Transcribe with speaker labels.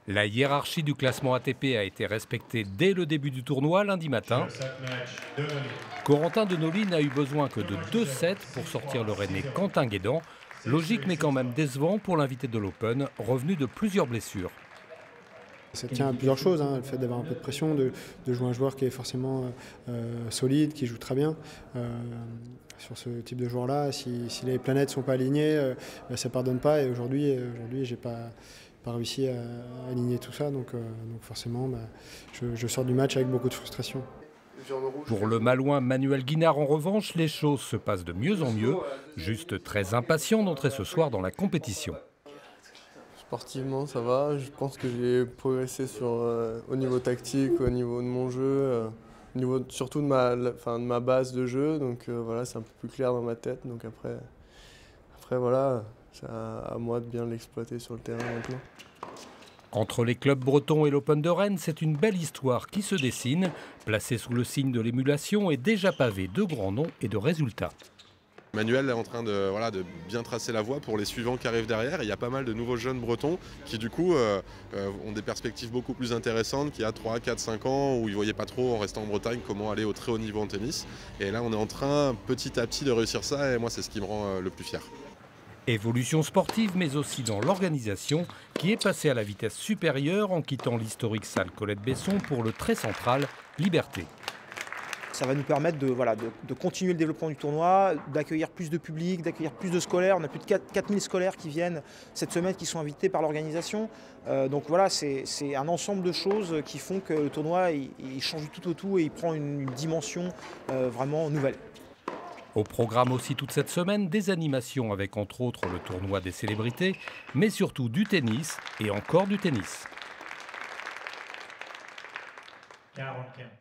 Speaker 1: La hiérarchie du classement ATP a été respectée dès le début du tournoi lundi matin. Corentin Denolhy n'a eu besoin que de 2 sets pour sortir le Rennais Quentin Guédan. Logique mais quand même décevant pour l'invité de l'Open, revenu de plusieurs blessures.
Speaker 2: Ça tient à plusieurs choses, le fait d'avoir un peu de pression, de jouer un joueur qui est forcément solide, qui joue très bien. Sur ce type de joueur-là, si les planètes ne sont pas alignées, ça ne pardonne pas. Et aujourd'hui, je n'ai pas réussi à aligner tout ça. Donc forcément, je sors du match avec beaucoup de frustration.
Speaker 1: Pour le Malouin Manuel Guinard, en revanche, les choses se passent de mieux en mieux. Juste très impatient d'entrer ce soir dans la compétition.
Speaker 3: Sportivement, ça va. Je pense que j'ai progressé au niveau tactique, au niveau de mon jeu, au niveau surtout de ma base de jeu. Donc voilà, c'est un peu plus clair dans ma tête. Donc après voilà, c'est à moi de bien l'exploiter sur le terrain maintenant.
Speaker 1: Entre les clubs bretons et l'Open de Rennes, c'est une belle histoire qui se dessine, placée sous le signe de l'émulation et déjà pavée de grands noms et de résultats.
Speaker 4: Manuel est en train de bien tracer la voie pour les suivants qui arrivent derrière. Il y a pas mal de nouveaux jeunes bretons qui du coup ont des perspectives beaucoup plus intéressantes qu'il y a 3, 4, 5 ans où ils ne voyaient pas trop en restant en Bretagne comment aller au très haut niveau en tennis. Et là on est en train petit à petit de réussir ça et moi c'est ce qui me rend le plus fier.
Speaker 1: Évolution sportive mais aussi dans l'organisation qui est passée à la vitesse supérieure en quittant l'historique salle Colette-Besson pour le très central Liberté.
Speaker 5: Ça va nous permettre de continuer le développement du tournoi, d'accueillir plus de public, d'accueillir plus de scolaires. On a plus de 4000 scolaires qui viennent cette semaine, qui sont invités par l'organisation. Donc voilà, c'est un ensemble de choses qui font que le tournoi il change du tout au tout et il prend une dimension vraiment nouvelle.
Speaker 1: Au programme aussi toute cette semaine, des animations avec entre autres le tournoi des célébrités, mais surtout du tennis et encore du tennis.
Speaker 6: 45.